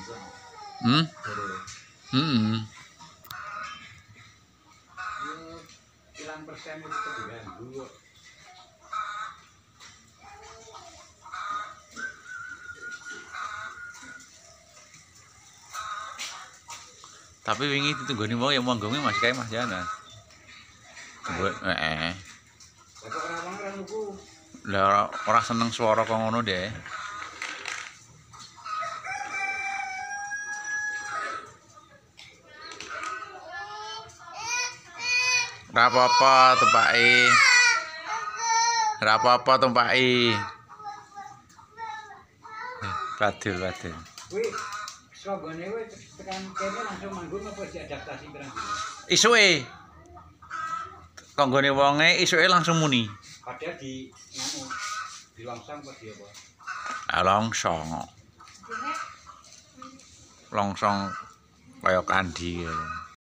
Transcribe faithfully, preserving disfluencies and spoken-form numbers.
Hmm? Hmm. Ilang persen itu diganggu. Tapi wingi ditunggoni wong ya monggonge Mas kae Mas Jana. Buat heeh. Lah kok ora wong ora nuku. Lah ora seneng swara kok ngono deh. Ora apa-apa tumpaki. Ora apa-apa tumpaki. Badil, badil. Kuwi sogone kuwi tekan kene langsung manggung apa diadaptasi pirang-pirang. Isuke. Konggone wonge isuke langsung muni. Padahal di nganu di longsong apa di apa? Ah longsong. Longsong kaya kandi.